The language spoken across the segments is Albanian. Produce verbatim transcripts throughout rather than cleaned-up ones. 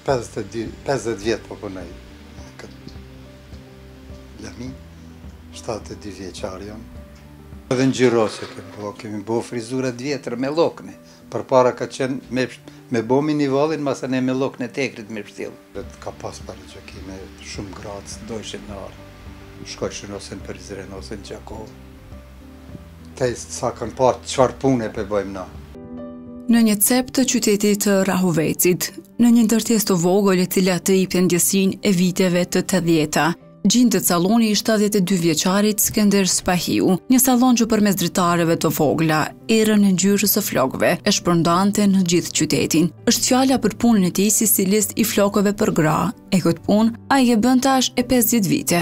pesëdhjetë vjetë po punoj këtë lami, shtatëdhjetë e dy vjeçar jam. Edhe në Gjirosë kemi bo, kemi bo frizurat vjetër me lokne. Përpara ka qenë me, me bo minivallin, masa ne me lokne tekrit me pështjellë. Ka pas pari gjokime, shumë gratës, dojshin në arë. Shkojshin ose në Prizren, ose në Gjakovë. Tejst sa kanë parë qëfar pune pe bojmë na. Në një cep të qytetit të Rahovecit, në një ndërtesë të vogël e cila të jepte ndjesinë e viteve të tetëdhjetë, gjindet salloni i shtatëdhjetë e dy vjeçarit Skender Spahiu, një sallon që përmes dritareve të vogla, erën e ngjyrës së flokëve e shpërndante në gjithë qytetin. Është fjala për punën e tij si stilist i flokëve për gra, e këtë punë ai e bën tash e pesëdhjetë vite.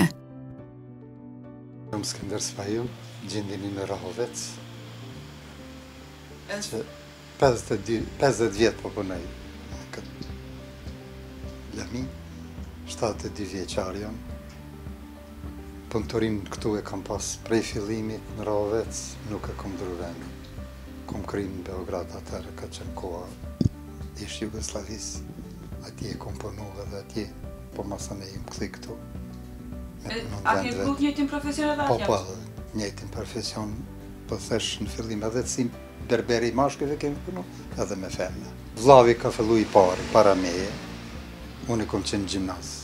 Jam Skender Spahiu, gjendemi në Rahovec. pesëdhjetë vjetë po punoj këtë lami, shtatëdhjetë e dy vjeçar jam. Punëtorin këtu e kam pas prej fillimit në Rahovec, nuk e kom dru vendi. Kom kry në Beograd atërë, ka qenë koha ish Jugoslavis. Atje e kom punu edhe atje, po masa me im këthi këtu. A ke vru njëtin profesion edhe atje? Po, po, njëtin profesion, po thesh në fillim edhe si berberi i mashkëve kemi punu, edhe me femne. Vllavi ka fillu i pari, para meje, unë e kom qenë gjimnaz.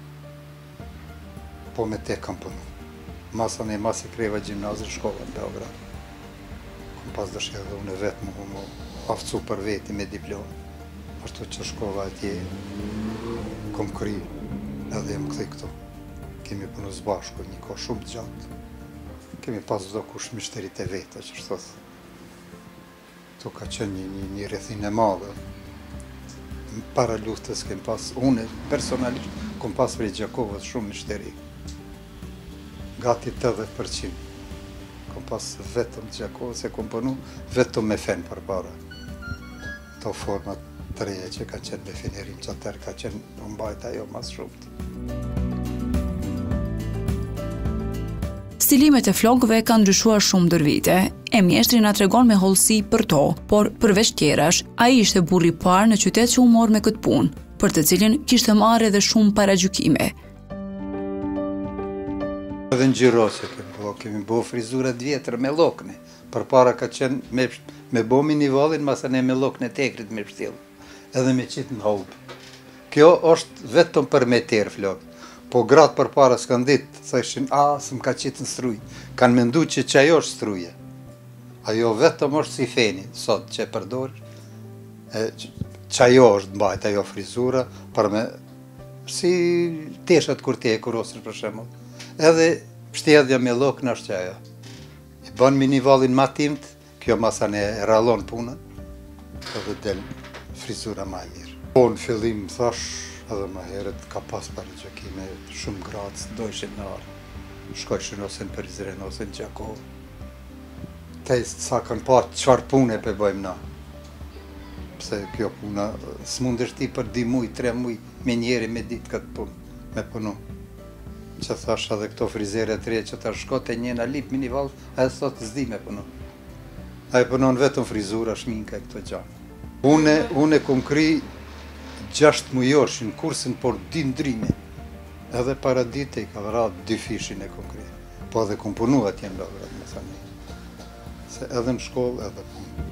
Po me te kam punu. Masa ne mas i kreva gjimnazë në shkolla në Beograd. Kom pas dëshirë dhe unë e vetë më më aftësu për veti me diplomë. Ashtu që shkolla atje kom kry edhe jem këthi këtu. Kemi punu zbashku një ko shumë të gjatë. Kemi pas do kush mishterit e veta që shtot. Tu ka qenë një, një, një rrethin e madhe. Para luftës kem pas, unë personalisht kom pas prej Gjakovës shumë mishteri. Gati tetëdhjetë përqind. Kom pas vetëm Gjakovës e kom punu vetëm me fen për para. To format të reje që ka qenë me fenerim që atër ka qenë në mbajt ajo mas shumët. Stilimet e flokëve kanë ndryshuar shumë ndër vite. E mjeshtri na tregon me hollësi për to, por përveç tjerash, ai ishte burri i parë në qytet që u mor me këtë punë, për të cilin kishte marrë edhe shumë paragjykime. Edhe në Gjirosë kemi bo, kemi bo frizurat vjetër me lokne. Përpara ka qenë me, me bo minivallin, masa ne me lokne tekrit me pështjellë. Edhe me qitë në hopë. Kjo është vetëm për me terë flokë. Po gratë për para s'kanë ditë, thëshin, a, së më ka qitë në struj. Kanë mendu që që ajo është struje. Ajo vetëm është si feni, sot që e përdojsh. Që ajo është mbajt, ajo frizura, për me, si teshat kur te e kurosër për shemë. Edhe pështjedhja me lokë në është që ajo. I banë minivallin ma timt, kjo masa ne e rallon punën, edhe del frizura ma e mirë. Po në fillim thash, edhe ma heret ka pas pari gjokime, shumë gratës, dojshin në arë. Shkojshin ose në Prizren, ose në Gjakovë. Tejst sa kanë parë qëfar pune pe bojmë na. Pse kjo puna, s'mund është ti për di muj, tre muj, me njeri me ditë këtë punë, me punu. Që thash edhe këto frizere të re që ta shkote njena lip minivall, a e sot zdi me punu. A e punon vetëm frizura, shminka e këto gjanë. Une, une kom kry gjashtë mujosh në kursin, por di ndrimi. Edhe para dite i ka vëra dy fishin e kom kry. Po edhe kom punu atje në Beograd, me thani. Se edhe në shkollë, edhe punë.